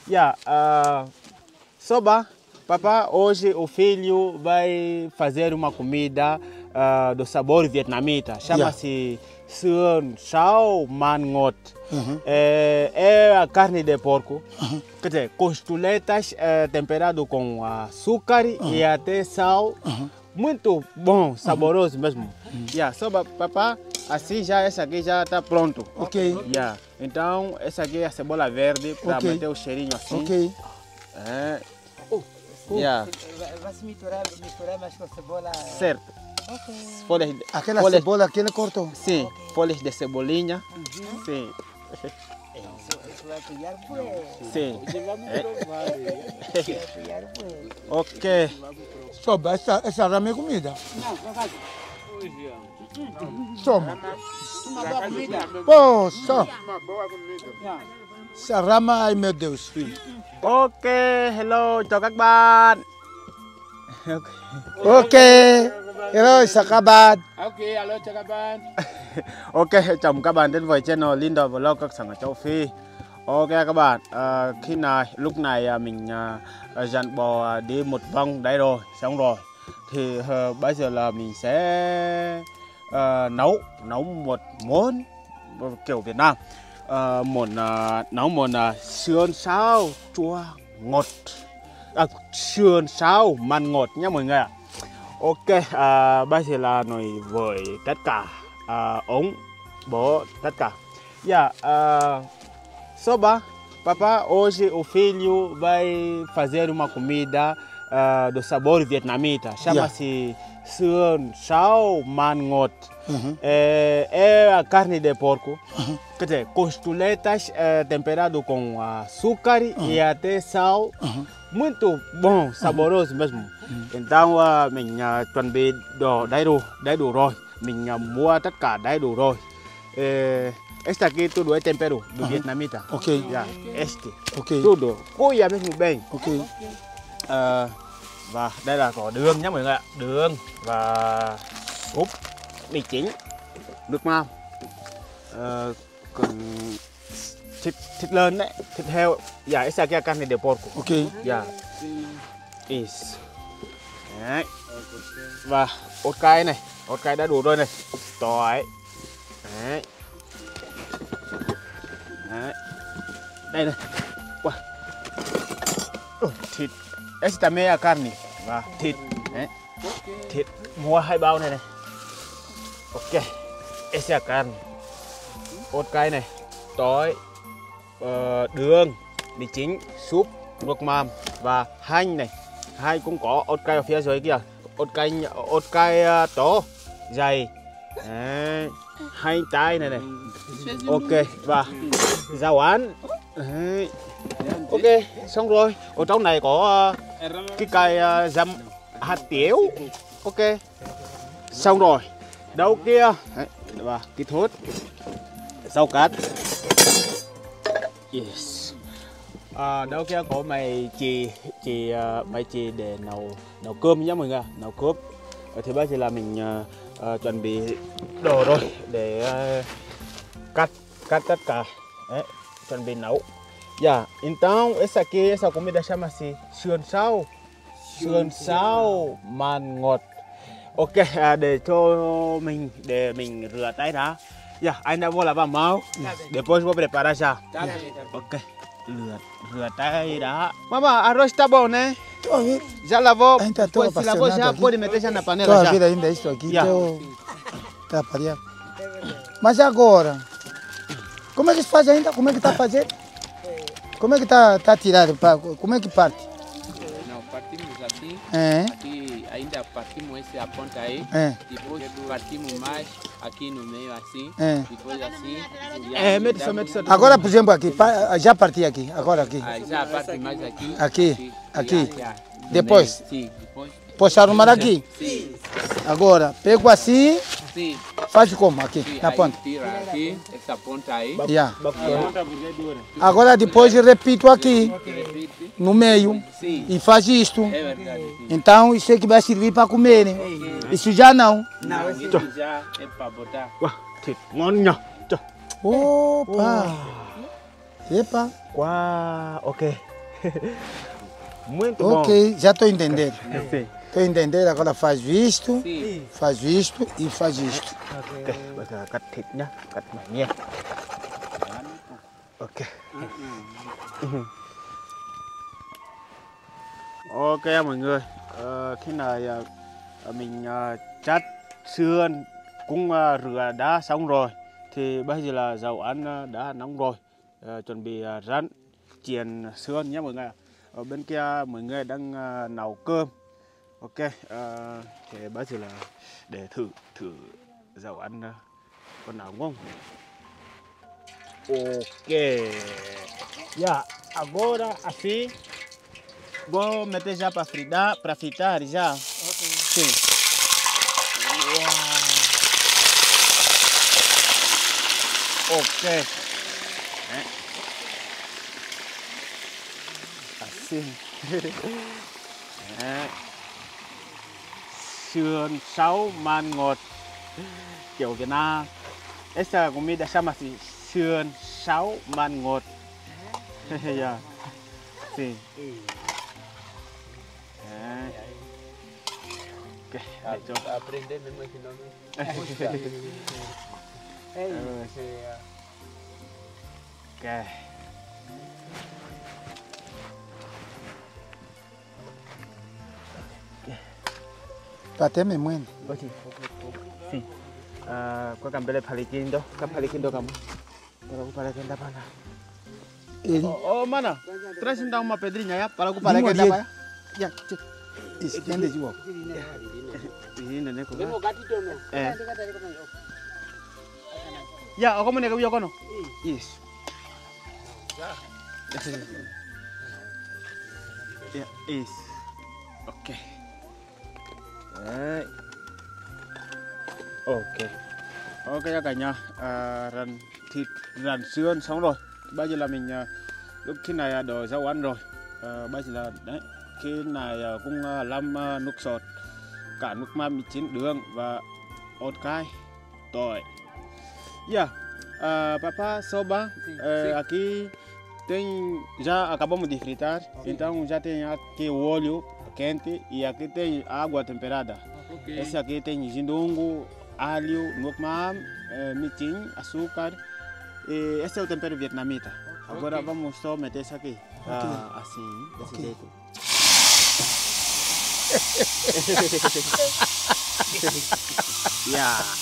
Soba, papá, hoje o filho vai fazer uma comida do sabor vietnamita. Chama-se Sườn Sáo Man Ngọt. É a carne de porco. Quer dizer, costuletas temperado com açúcar e até sal. Muito bom, saboroso mesmo. Soba, papá, assim já essa aqui já está pronto. Ok. Então, essa aqui é a cebola verde para manter o cheirinho assim. Ok. Vai se misturar mais com a cebola. Certo. Ok. Folhas, Aquela cebola que ele cortou? Sim, folhas de cebolinha. Sim. Isso vai pegar bué. Sim. Não, Ok. Soba, essa rama é comida. Toma. uma boa comida. Pô, só. Essa rama, ai meu Deus, filho. Ok, hello, chào các bạn. Ok. Hello, Sakabat. Ok, alo chào các bạn. Ok, chào mừng các bạn đến với channel Lindo Vlog các sản ở châu Phi. Ok các bạn, lúc này mình dặn bò đi một vòng đấy rồi, xong rồi. Thì bây giờ là mình sẽ nấu một món kiểu Việt Nam. Nấu món sườn sáo chua ngọt. Sườn sáo man ngọt nhé mọi người ạ. Ok, bây giờ là nồi với tất cả ống bó tất cả. Soba, papá, hoje o filho vai fazer uma comida do sabor vietnamita. Chama-se Sườn Sáo Man Ngọt. É a carne de porco. Quer dizer, costuletas temperado com açúcar e até sal. Muito bom, saboroso mesmo. Então mình chuẩn bị đầy đủ rồi. Mình mua tất cả đầy đủ rồi. Este aqui tudo é tempero do vietnamita. Ok. Este. Ok. Tudo. Cuia mesmo bem. Ok. Và đây là có đường nhé mọi người ạ. Đường và úp, mì chính, nước mắm. Còn thịt lợn đấy, thịt heo. Essa aqui é a carne de porco. Ok. Isso. Đấy. Và ốt cay này, ốt cay đã đủ rồi này. Tỏi. Đấy. Đấy. Đây này. Wow. Thịt. Esta também é a carne. Và thịt. Đấy. Thịt mua 2 bao này này. Ok. Essa é a carne. Ốt cay này, tỏi, đường, mì chính, súp, nước mắm và hành này. Hành cũng có ốt cay ở phía dưới kìa. Ốt cay to, dày. Đấy. Hành tây này này. Ok, và rau ăn. Đấy. Ok, xong rồi. Ở trong này có cái cây dăm hạt tiếu. Ok. Xong rồi. Đâu kia. Đấy. Và cái thốt. Rau cát. Yes. Đâu kia có mày chị để nấu cơm nhá mọi người. Nấu cơm. Thì bây giờ là mình chuẩn bị đồ rồi để cắt tất cả. Đấy, chuẩn bị nấu. Então essa comida chama-se Sườn Sáo Man Ngọt. Ok, để mình rửa tay đã. Ainda vou lavar mão. Depois vou preparar já. Ok. Rửa tay đã. Mama, arroz tá bom, né? Já lavou? Se lavou já pode meter já na panela já. Toda a vida ainda isso aqui. Tá pareado. Mas agora, como é que se faz ainda? Como é que tá fazendo? Como é que tá tirado? Como é que parte? Não, partimos assim. Aqui ainda partimos essa ponta aí. Depois partimos mais aqui no meio assim. Depois assim. Mete só. Agora, por exemplo, aqui, já parti aqui. Agora aqui. Já parte mais aqui. Aqui. Depois? Sim, depois. Posso arrumar aqui? Sim. Agora, pego assim. Sim. Faz como aqui, Sim, na ponta? Tira aqui, essa ponta aí. Agora depois repito aqui, no meio, Sim. e faz isto. É verdade. Sim. Então isso é que vai servir para comer, né? Isso já não. Não, isso já é para botar. Thịt ngon nhỉ. Opa! Epa! Wow, ok. Muito bom. Ok, já estou entendendo. Sim. Estou entendendo, agora faz isto, Sim. faz isto e faz isto. Ok, bây giờ cắt thịt nhá, cắt mảnh nha. Ok. Ok mọi người, khi này mình chát sườn cũng rửa đã xong rồi. Thì bây giờ là dầu ăn đã nóng rồi, chuẩn bị rán chiên sườn nhé mọi người. Ở bên kia mọi người đang nấu cơm. Ok, thì bây giờ là để thử dầu ăn con nào không? Ok. Ya, agora assim vou meter já para fritar já. Ok. Sim. Uau. Ok. Assim. Sườn sáo man ngọt kiểu Việt Nam. Essa comida chama-se sườn sáo man ngọt. Yeah. Sim. Ok. Aprender mesmo esse nome. Ok. Até me mãe. Sim. Kau akan beli palikin doh. Kan palikin doh kamu. Kalau aku palikin dapat mana? Ele. Oh mana? Traz então uma pedrinha ya. Kalau aku palikin dapat ya. Ya. Esquende de novo. Ini nenek kau. Mesmo gatito no. Ya, aku mau nekau kono. Yes. Ya, is. Ok. Đấy. Ok. Ok cả nhà, rán thịt, rán sườn xong rồi. Bây giờ là mình lúc khi này đổ rau ăn rồi. Bây giờ là đấy, khi này cũng làm nước sốt, cả nước mắm chín đường và ớt cay, tỏi. Ya, Papa soba, aqui tem já acabamos de fritar, então já tem aqui o óleo quente e aqui tem água temperada. Okay. Esse aqui tem gindungo, alho, nukmam, mitin, açúcar. E esse é o tempero vietnamita. Agora Ok. vamos só meter isso aqui, assim, desse Ok. jeito. Ya.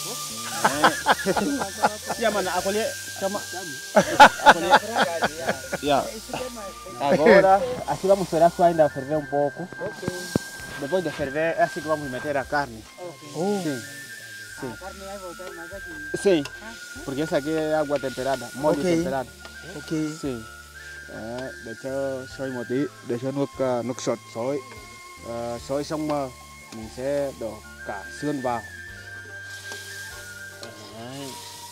Ya mana aku lihat sama. Aku lihat. Ya. Agora, aqui vamos esperar que ainda ferver um pouco. Depois de ferver, é assim que vamos meter a carne. Oh. Sim. Sim. A carne vai voltar mais aqui. Sim. Porque essa aqui é água temperada, molho Ok. temperado. Ok. Sim. Để cho sôi một tí, để cho nước sốt sôi. Sôi xong mà mình sẽ đổ cả sườn vào. Đấy.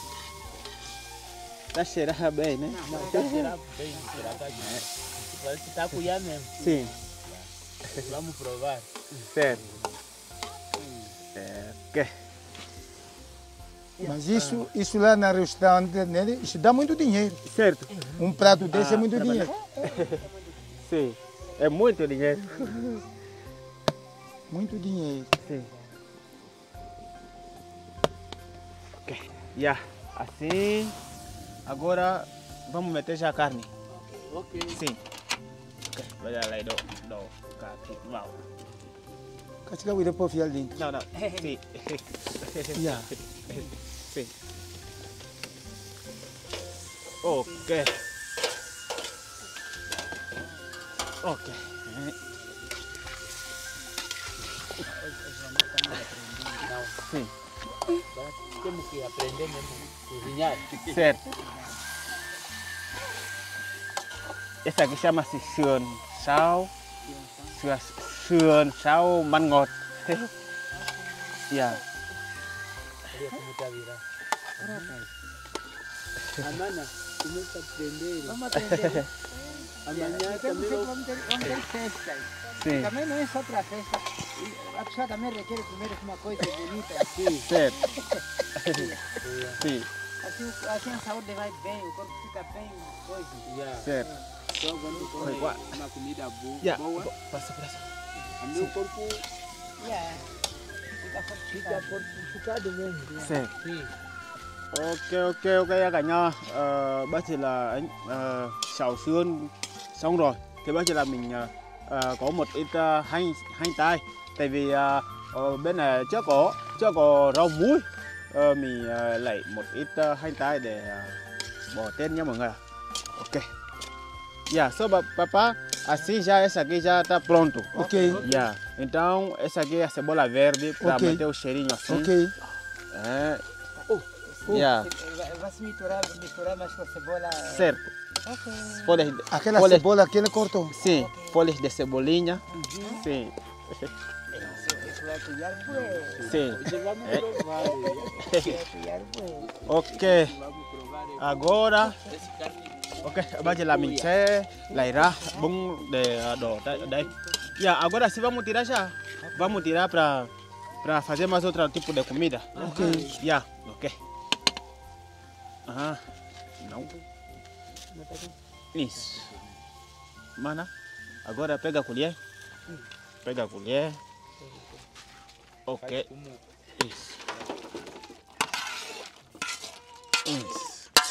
Tá cheirando bem, né? Não, tá cheirando bem, cheirando aqui. Parece que tá cuiando mesmo. Sim. Vamos provar. Certo. Ok. Mas isso lá na restaurante nele, isso dá muito dinheiro. Certo. Um prato desse é muito trabalhar. dinheiro. Sim. É muito dinheiro. Muito dinheiro. Sim. Ok. Já. Assim. Agora vamos meter já a carne. Ok. Sim. Ok. Bây giờ lại đổ cả thịt vào. Casca o depois fiel dentro. Não, não. Sim. Yeah. Sim. Ok. Ok. Sim. Temos que aprender mesmo a cozinhar. Certo. Esse aqui chama-se sườn sáo. Sườn sáo man ngọt. Yeah. Olha como está virado. Amana, começa a aprender. Vamos aprender. Amanhã Temos também vamos ter festas. Sim. Também não é só para festa. A pessoa também requer comer uma coisa bonita. sim. Certo. Sim. Assim a saúde vai bem, o corpo fica bem, coisa. Yeah. Certo. Khỏe quá. Dạ. Passa. Ok cả nhà. Bây giờ là anh xào xương xong rồi. Thì bây giờ là mình có một ít hành tây. Tại vì bên này chưa có rau muối. Mình lấy một ít hành tây để bỏ tên nha mọi người. Ok. Yeah, so papá, assim já essa aqui já está pronto. Ok. Yeah. Então essa aqui é a cebola verde para Ok. manter o cheirinho assim. Ok. Yeah. Vai se misturar mais com a cebola. Certo. Ok. Folhas, Aquela folhas, cebola que ele cortou. sim, folhas de cebolinha. Sim. Isso vai criar bué. Sim. Vai criar bué. Ok. Agora, ok, bây giờ là mình sẽ lấy ra bông để đổ ở đây. Yeah, agora sim vamos tirar já. Vamos tirar para fazer mais outro tipo de comida. Ok. Yeah, ok. Não. Isso. Mana, agora pega a colher. Pega a colher. Ok. Isso. Isso.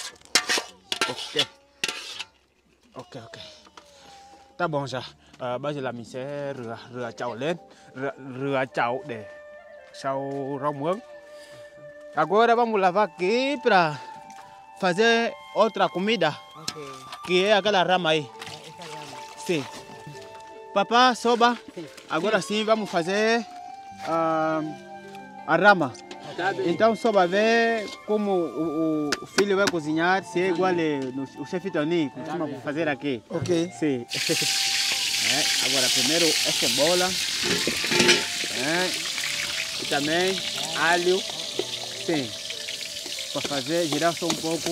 Ok. Tá bom já. Bây giờ là mình sẽ rửa chảo lên. Rửa chảo để sau rau muống. Agora vamos lavar aqui para fazer outra comida. Ok. Que é aquela rama aí. Essa rama. Sim. Papá, soba. Sim. Agora sim vamos fazer a rama. Então só para ver como o filho vai cozinhar, se é igual o chefe Tony costuma fazer aqui. Ok. Sim. Agora primeiro é cebola. E também alho. Sim. Para fazer, girar só um pouco.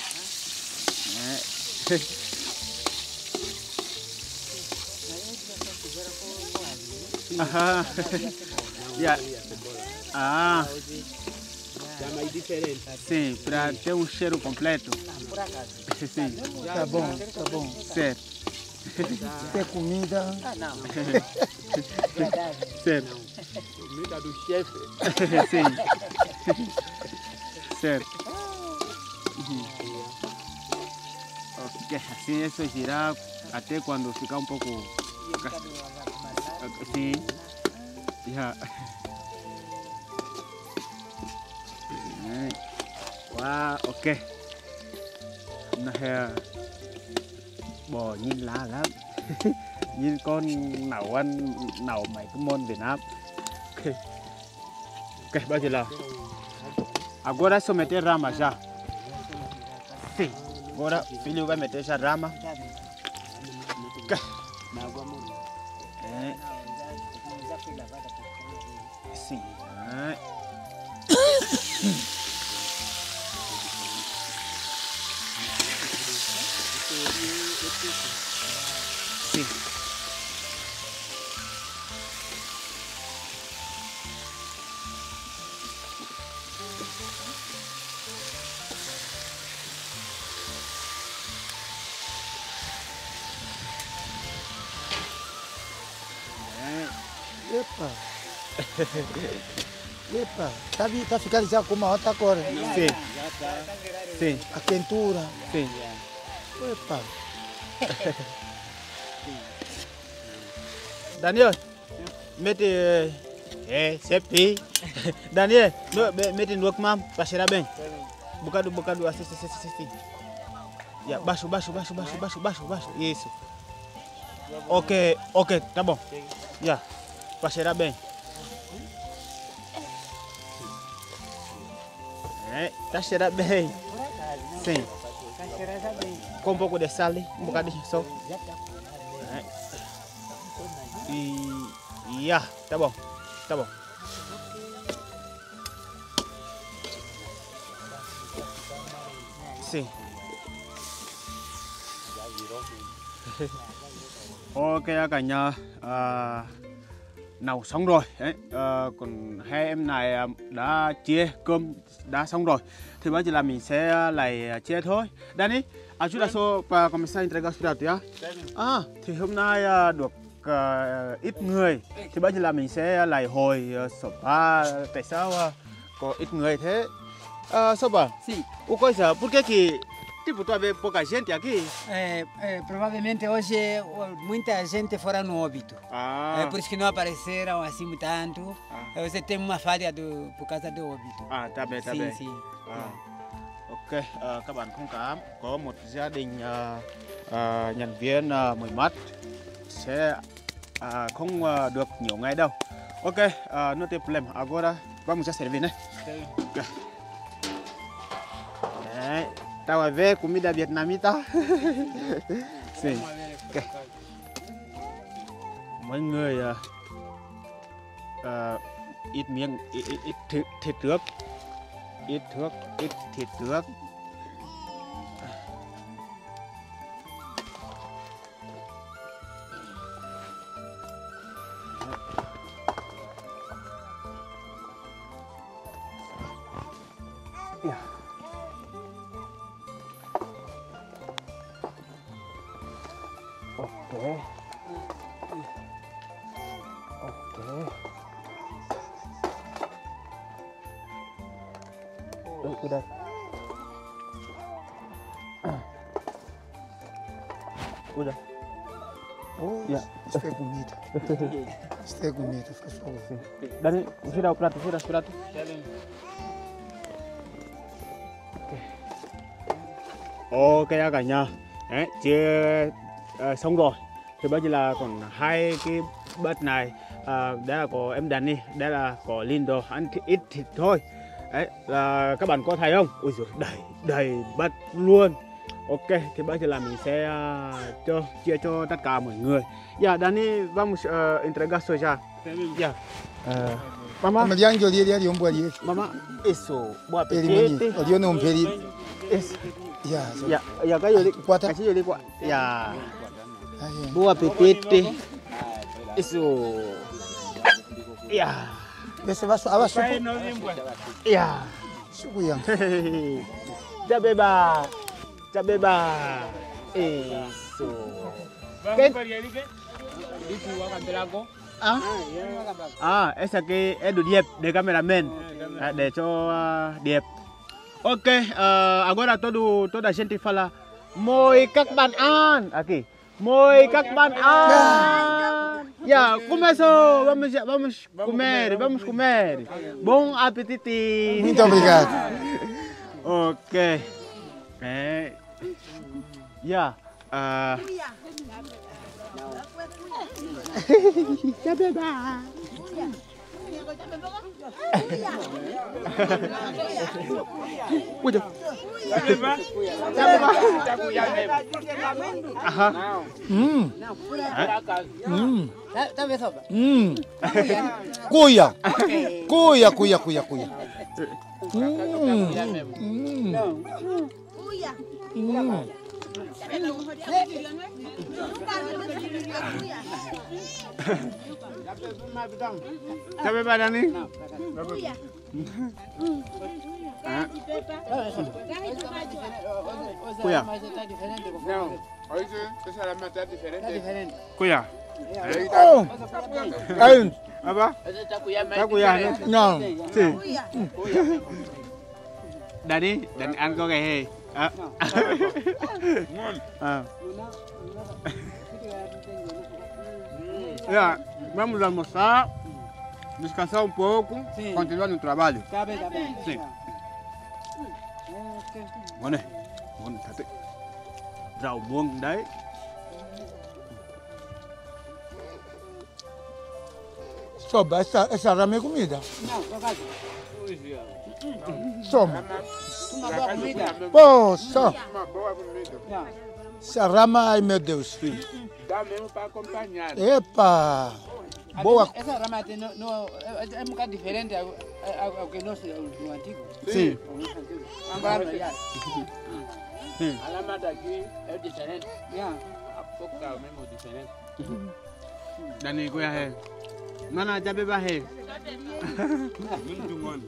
Yeah. Mais diferente. Sim, para ter um cheiro completo. Sim. Tá bom. Certo. Tem comida. Não. Certo. Comida do chefe. Sim. Certo. Ok, assim é só girar até quando ficar um pouco. Sim. Yeah. Wow, ok. Nó bò nhìn lạ lắm. Nhìn con nấu mấy cái món Việt Nam. Ok, bây giờ là agora só meter rama já. Sim. Agora filho vai meter já rama. Ok. Sim. Sim. Epa, tá ficando já com uma outra cor. Sim. Sim. A quentura. Sim. Epa. Daniel, mete sepi. Daniel, mete no mam para cheirar bem. Bocado assim. Yeah, baixo. Isso. Ok, tá bom. Yeah, para cheirar bem. Tá cheirando bem. Sim. Com um pouco de sal, um bocadinho só. E tá bom. Sim. Ok cả nhà, nấu xong rồi đấy. Còn hai em này đã chia cơm đã xong rồi thì bây giờ là mình sẽ lại chia thôi. Danny, Ajuda so começar a entregar os pratos ya. Thì hôm nay được ít người thì bây giờ là mình sẽ lại hồi sopa. Tại sao có ít người thế? Sopa. Sim. O coisa, por que que tipo tu vê pouca gente aqui? Provavelmente hoje muita gente fora no óbito. É por isso que não apareceram assim tanto. Você tem uma falha por causa do óbito. Tá bem, tá bem. Sim. Ok, các bạn thông cảm, có một gia đình nhân viên mới mắt sẽ không được nhiều ngày đâu. Ok, no tem problema. Agora vamos já servir, né? Okay. Đấy, tao phải về comida vietnamita. Sim. Ok. Mọi người ít miếng, ít thịt nước. Ít nước, ít thịt nước. Cuidado. Cuidado. Yeah. Isto é comida. Isto é comida, fica só assim. Dani, vira o prato, vira o prato. Ok cả nhà. Đấy, chia xong rồi. Thì bây giờ là còn hai cái bát này. Đây là có em Danny, đây là có Lindo, ăn ít thịt thôi. Đấy, là các bạn có thấy không? Ui giời, đầy bát luôn. Ok, thì bây giờ là mình sẽ chia cho tất cả mọi người. Ya, Dani, vamos entregar isso já. Ya. Mama. Mas diante do dia de um bom dia. Mama, isso. Boa Ele apetite. o dia não pedi. Isso. Ya. Ya, cái gì đi? Quata. Cái gì đi qua? Ya. Boa apetite. Isso. Ya. Você vai suar, vai suar. Ya. Suco yang. Cabeba. Cabeba. Isso. ¿Qué? Esa aquí es de Diệp, de cameraman, để cho Diệp. Ok, agora toda a gente fala mời các bạn ăn. Aqui, mời các bạn ăn. Ya, começou, vamos comer. Bom apetite. Muito obrigado. Ok. Ya. Cabeba. Ui giời. Cabeba. Cuia. Cabeba Dani. Cuia. Não, hoje essa é a diferente. Cuia. Oh. Aí. Apa? Essa tá cuia mais. Tá cuia nữa. Não. Sí. Dani, Dani ăn có cái hề. Yeah, vamos almoçar, descansar um pouco, continuar no trabalho. Tá bem. Sim. Ngon này, ngon thật đấy. Rau muống đấy. Soba, essa rama é comida. Não, por acaso. Soma. Uma boa comida. Pô, só. Uma boa comida. Essa rama, ai meu Deus. Dá mesmo para acompanhar. Epa. Boa. Essa rama é um bocado diferente ao que nós no antigo. Sim. Agora, A lama daqui é diferente. A pouco é mesmo diferente. Dani kuya he. Mana Cabeba he.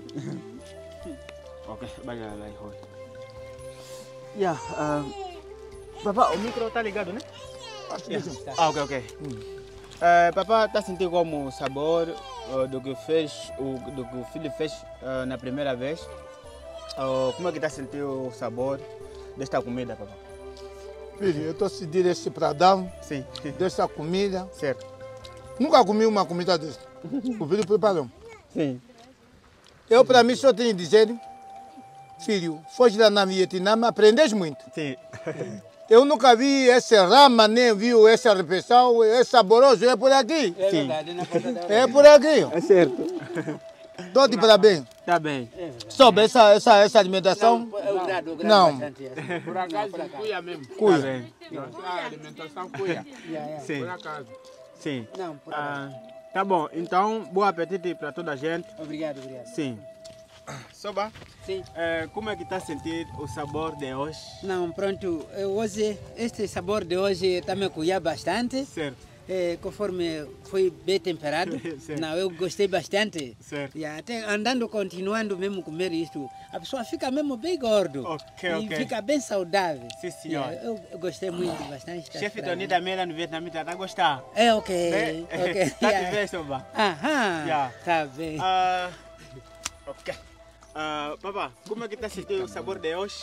Ok, bây giờ lại hồi. Yeah, Papá, o micro tá ligado, né? Tá. Ok. Papá, tá sentindo como o sabor do que o filho fez na primeira vez? Como é que tá sentindo o sabor desta comida, papá? Filho, eu estou sentindo esse pradão, sim, dessa comida. Certo. Nunca comi uma comida dessa. O filho preparou. Sim. Eu, para mim, só tenho que dizer, filho, foge lá na Vietnã, aprendes muito. Sim. Eu nunca vi esse rama, nem vi essa refeição, é saboroso, é por aqui. É Sim. verdade, na porta da É por aqui. É certo. Dou-te parabéns. Tá bem. Sobe essa alimentação? É o grado Não. bastante. Por acaso, cuia mesmo. Cuia. Tá bem. Nossa alimentação cuia. Sim. Por acaso. Sim. Não, por acaso. Tá bom, então, bom apetite para toda a gente. Obrigado. Sim. Soba, Sim. como é que está a sentir o sabor de hoje? Não, pronto. Hoje, este sabor de hoje está me cuidar bastante. Certo. Conforme foi bem temperado. Certo. Não, eu gostei bastante. Certo. E até andando, continuando mesmo comer isto, a pessoa fica mesmo bem gordo. Ok. E fica bem saudável. Sim, senhor. Eu gostei muito, bastante. Chefe Donida Mela no Vietnã está a gostar. É ok. Ok. Tá te vendo, Soba? Aham. Yeah. Tá bem. Ok. Papá, como é que está a sentir o sabor de hoje?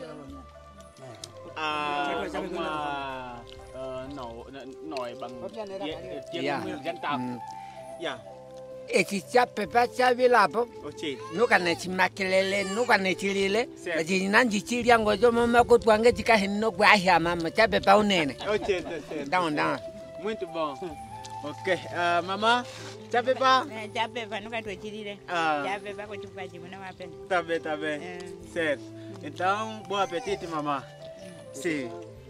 Nói bằng tiếng dân tộc. Eti chape pa chavi lapo. Ochi. Nuka ne chimakelele, nuka ne chilile. Na jinanji chilia ngojo mama ko twange tika hinno kwa ahia mama chape pa unene. Ochi, Down. Muito bom. Ok. Mamá, chape pa? Chape pa, nunca tô chilile. Chape pa, quando faz não aprende. Tá bem. Certo. Então, bom apetite, mamá. Sim.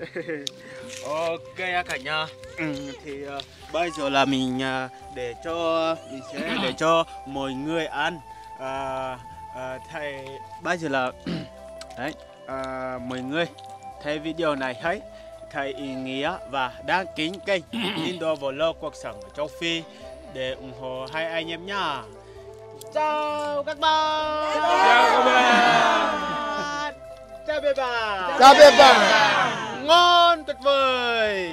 Ok cả nhà. Thì bây giờ là mình sẽ để cho mọi người ăn. Thầy bây giờ là đấy, mọi người thấy video này thấy ý nghĩa và đăng ký kênh Indo Vlog cuộc sống ở châu Phi để ủng hộ hai anh em nha. Chào các bạn. Chào bạn. Chào bạn. Ngon tuyệt vời.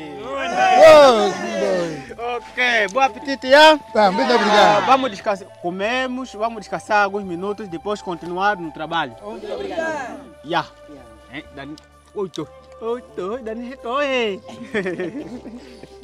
Ok, boa apetite, já? Tá, muito obrigado. Vamos descansar, comemos, vamos descansar alguns minutos, depois continuar no trabalho. Muito obrigado. Já. Ôi trời, Dani hết tối.